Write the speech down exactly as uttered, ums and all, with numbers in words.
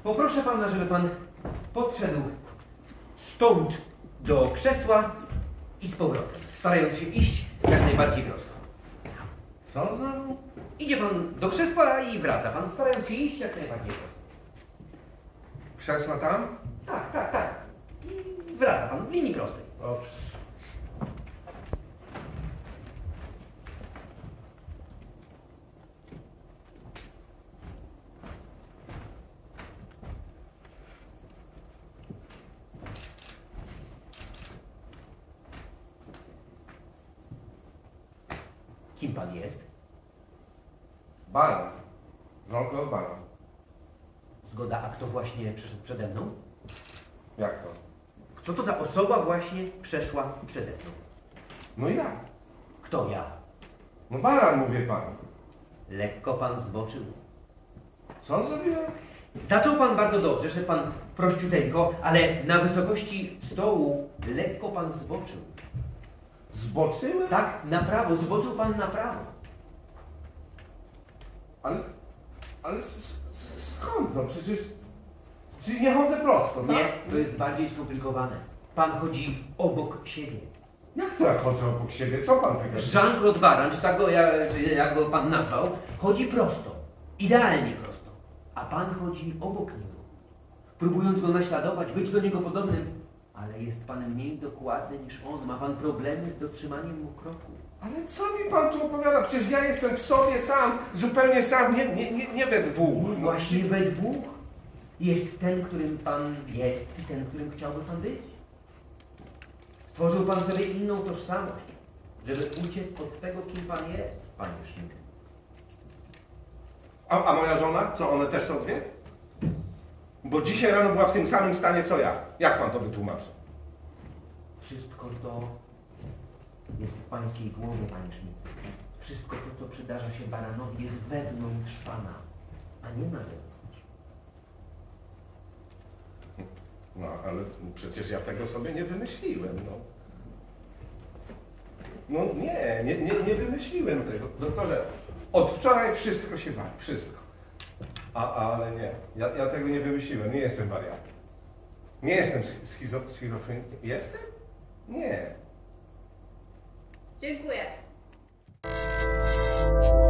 Poproszę pana, żeby pan podszedł stąd do krzesła i z powrotem, starając się iść jak najbardziej prosto. Co znowu? Idzie pan do krzesła i wraca pan, starając się iść jak najbardziej prosto. Krzesła tam? Tak, tak, tak. I wraca pan w linii prostej. Dobrze. Kim pan jest? Baron. Jean-Claude Baron. Zgoda, a kto właśnie przeszedł przede mną? Jak to? Co to za osoba właśnie przeszła przede mną? No ja. Kto ja? No Baran, mówię panu. Lekko pan zboczył. Co on zrobiłem? Zaczął pan bardzo dobrze, że pan prościuteńko, ale na wysokości stołu lekko pan zboczył. Zboczyłem? Tak, na prawo, zboczył pan na prawo. Ale... Ale s- s- skąd? No przecież... Czyli nie chodzę prosto, tak? Nie, to jest bardziej skomplikowane. Pan chodzi obok siebie. Jak to ja chodzę obok siebie? Co pan wygaduje? Jean-Claude Baran, czy tak go, jak, czy jak go pan nazwał, chodzi prosto. Idealnie prosto. A pan chodzi obok niego. Próbując go naśladować, być do niego podobnym, ale jest pan mniej dokładny niż on. Ma pan problemy z dotrzymaniem mu kroku. Ale co mi pan tu opowiada? Przecież ja jestem w sobie sam, zupełnie sam, nie, nie, nie, nie we dwóch. No właśnie we dwóch. Jest ten, którym pan jest i ten, którym chciałby pan być. Stworzył pan sobie inną tożsamość, żeby uciec od tego, kim pan jest, panie Schmidt. A, a moja żona? Co, one też są dwie? Bo dzisiaj rano była w tym samym stanie co ja. Jak pan to wytłumaczy? Wszystko to jest w pańskiej głowie, panie Schmidt. Wszystko to, co przydarza się Baranowi, jest wewnątrz pana, a nie na zewnątrz. No, ale przecież ja tego sobie nie wymyśliłem, no. No nie, nie, nie, nie wymyśliłem tego. Doktorze, od wczoraj wszystko się wali, wszystko. A, ale nie, ja, ja tego nie wymyśliłem, nie jestem wariatem. Nie jestem schizo, schizofrenikiem. Jestem? Nie. Dziękuję.